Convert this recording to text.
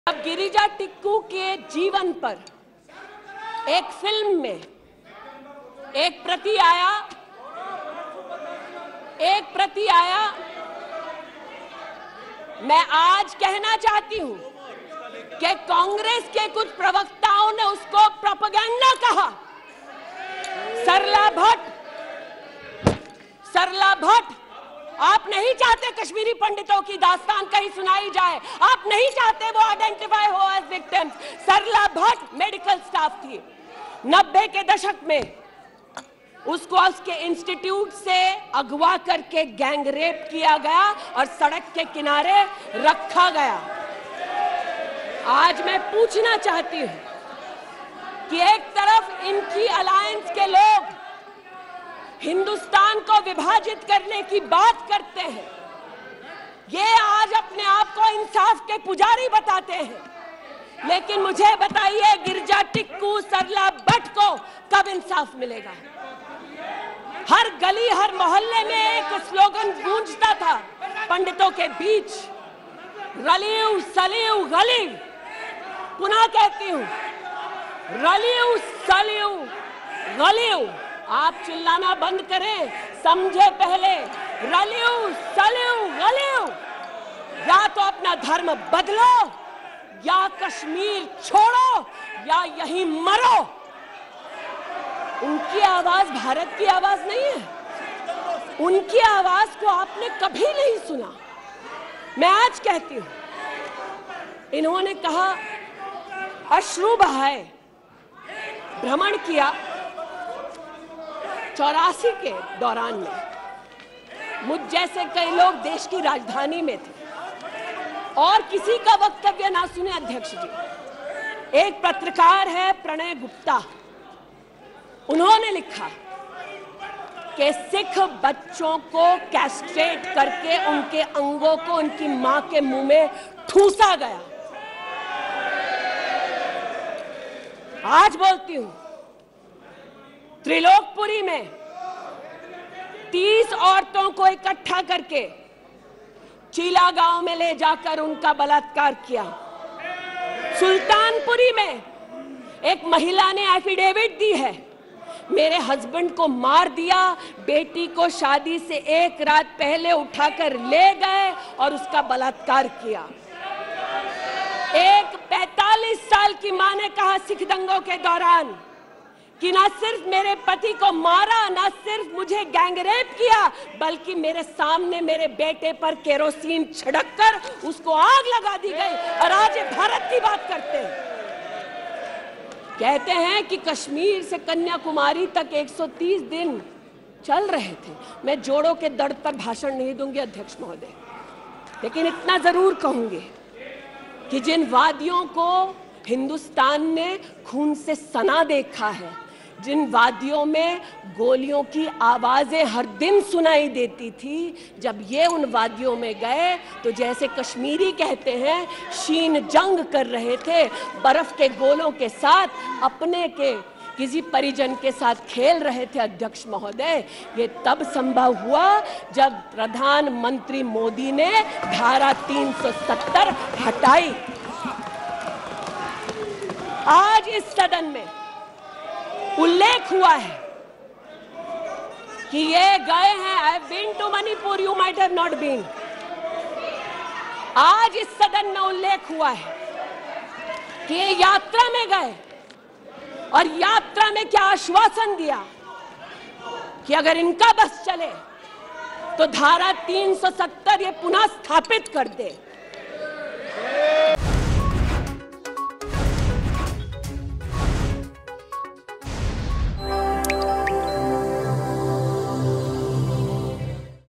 अब गिरिजा टिक्कू के जीवन पर एक फिल्म में एक प्रति आया। मैं आज कहना चाहती हूं कि कांग्रेस के कुछ प्रवक्ताओं ने उसको प्रोपेगेंडा कहा। सरला भट्ट, आप नहीं चाहते कश्मीरी पंडितों की दास्तान कहीं सुनाई जाए, आप नहीं चाहते वो आइडेंटिफाई हो as victims. Sarla Bhatt medical staff थी। 90 के दशक में उसको उसके इंस्टीट्यूट से अगवा करके गैंग रेप किया गया और सड़क के किनारे रखा गया। आज मैं पूछना चाहती हूं कि एक तरफ इनकी अलायंस के लोग हिंदुस्तान को विभाजित करने की बात करते हैं, ये आज अपने आप को इंसाफ के पुजारी बताते हैं, लेकिन मुझे बताइए गिरिजा टिक्कू, सरला भट्ट को कब इंसाफ मिलेगा? हर गली हर मोहल्ले में एक स्लोगन गूंजता था पंडितों के बीच, रलीव सलीव गलीव। पुनः कहती हूं, रलीव सलीव गलीव। आप चिल्लाना बंद करें, समझे पहले। रलीव सलीव गलीव। या तो अपना धर्म बदलो या कश्मीर छोड़ो या यहीं मरो। उनकी आवाज भारत की आवाज नहीं है। उनकी आवाज को आपने कभी नहीं सुना। मैं आज कहती हूं, इन्होंने कहा अश्रु बहाए, भ्रमण किया 84 के दौरान में। मुझ जैसे कई लोग देश की राजधानी में थे और किसी का वक्तव्य ना सुने। अध्यक्ष जी, एक पत्रकार है प्रणय गुप्ता, उन्होंने लिखा कि सिख बच्चों को कैस्ट्रेट करके उनके अंगों को उनकी मां के मुंह में ठूसा गया। आज बोलती हूं, त्रिलोकपुरी में 30 औरतों को इकट्ठा करके चीला गांव में ले जाकर उनका बलात्कार किया। सुल्तानपुरी में एक महिला ने एफिडेविट दी है, मेरे हस्बैंड को मार दिया, बेटी को शादी से एक रात पहले उठाकर ले गए और उसका बलात्कार किया। एक 45 साल की मां ने कहा सिख दंगों के दौरान कि ना सिर्फ मेरे पति को मारा, ना सिर्फ मुझे गैंगरेप किया, बल्कि मेरे सामने मेरे बेटे पर केरोसिन छिड़ककर उसको आग लगा दी गई। और आज ये भारत की बात करते हैं। कहते हैं कि कश्मीर से कन्याकुमारी तक 130 दिन चल रहे थे। मैं जोड़ों के दर्द पर भाषण नहीं दूंगी अध्यक्ष महोदय, लेकिन इतना जरूर कहूंगी कि जिन वादियों को हिंदुस्तान ने खून से सना देखा है, जिन वादियों में गोलियों की आवाजें हर दिन सुनाई देती थी, जब ये उन वादियों में गए तो जैसे कश्मीरी कहते हैं शीन जंग कर रहे थे, बर्फ के गोलों के साथ अपने के किसी परिजन के साथ खेल रहे थे। अध्यक्ष महोदय, ये तब संभव हुआ जब प्रधानमंत्री मोदी ने धारा 370 हटाई। आज इस सदन में उल्लेख हुआ है कि ये गए हैं, I have been to Manipur, you might have not been. आज इस सदन में उल्लेख हुआ है कि ये यात्रा में गए और यात्रा में क्या आश्वासन दिया कि अगर इनका बस चले तो धारा 370 ये पुनः स्थापित कर दे।